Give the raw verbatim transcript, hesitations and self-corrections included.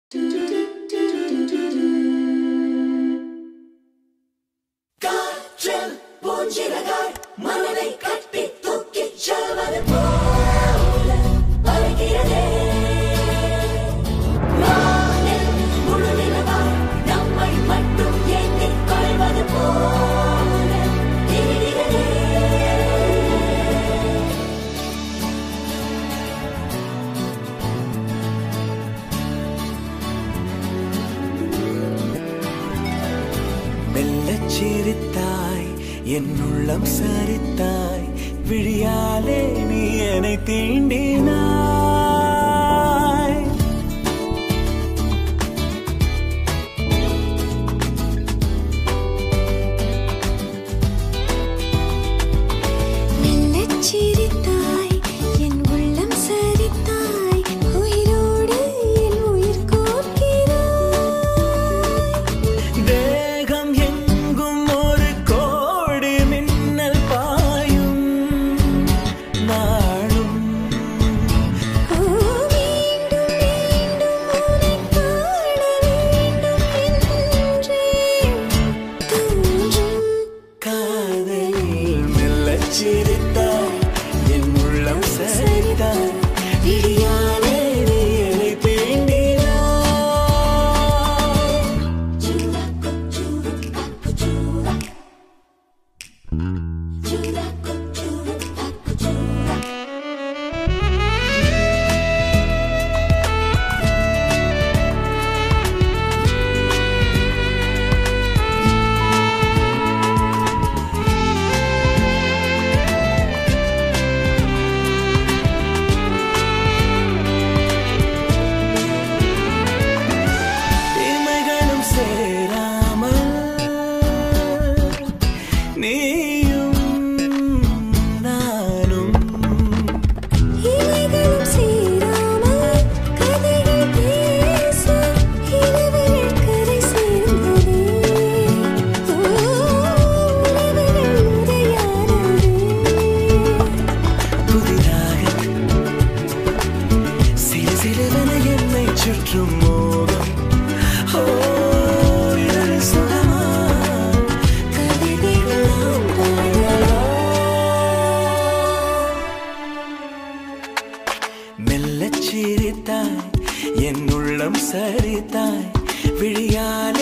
காற்றில் பூஞ்சிறகாய் மனதை கட்டி தூக்கிச் செல்வது போல பறக்கிறதே. வானில் முழு நிலவாய் நம்மை மட்டும் ஏந்திக் கொள்வது போல தெரிகிறதே. மெல்லச் சிரித்தாய் என் உள்ளம் சரித்தாய் விழியாலே நீ என்னை தீண்டினாய். மெல்லச் சிரித்தாய் என் உள்ளம் சரித்தாய் உயிரோடு என் உயிர் கோர்க்கிறாய். தேகம் எங்கும் ஒரு கோடி மின்னல் பாயும் நாளும். ஓ மீண்டும் மீண்டும் உன்னை காண வேண்டும் என்றே தோன்றும். காதலில் மெல்லச் சிரித்தாய் என் உள்ளம் சரித்தாய் விழியாலே நீ என்னை தீண்டினாய். Chura kuchura kakuchura. Chura kuchura kakuchura. இமைகளும் சேராமல் நீயும் நானும் இலைகளும் சேராமல் கதைகள் பேச இரவுகள் கரை சேர்ந்ததே. ஓ உறவுகள் உரையாடவே. புதிதாக சிறு சிறுவன என்னை சுற்றும் மோகம். ஓ இதழ் சுகமா கவிதைகள் நாம் பாடலாம். மெல்லச் சிரித்தாய் என் உள்ளம் சரித்தாய் விழியாலே